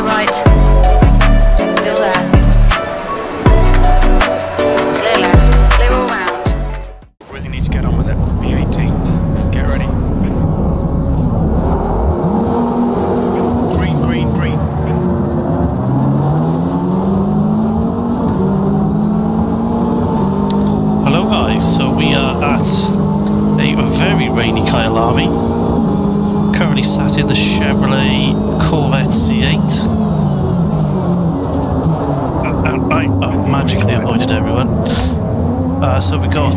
right. Still there. Clear left. Clear all round. Really need to get on with it. B18. Get ready. Green, green, green. Hello guys, so we are at a very rainy Kyalami. Currently sat in the Chevrolet Corvette C8. I magically avoided everyone. So we got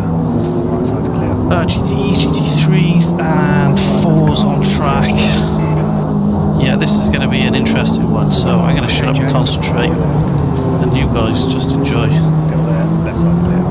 GTEs, GT3s and 4s on track. Yeah, this is going to be an interesting one, so I'm going to shut up and concentrate, and you guys just enjoy. Still there. Left side's clear.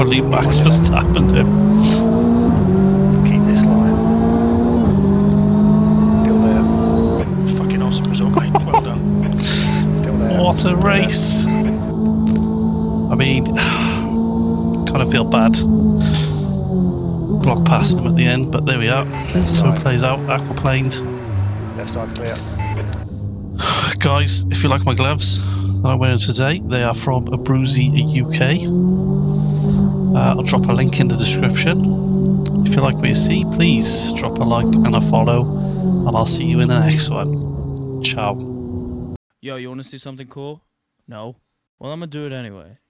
literally Max Verstappen do. Keep this line. Still there. Fucking awesome result, mate. Well done. Still there. What a race! I mean, kind of feel bad block passing him at the end, but there we are. So it plays out. Aquaplanes. Left side's clear. Guys, if you like my gloves that I'm wearing today, they are from Abruzzi UK. I'll drop a link in the description. If you like what you see, please drop a like and a follow, and I'll see you in the next one. Ciao. Yo, you want to see something cool? No? Well, I'm gonna do it anyway.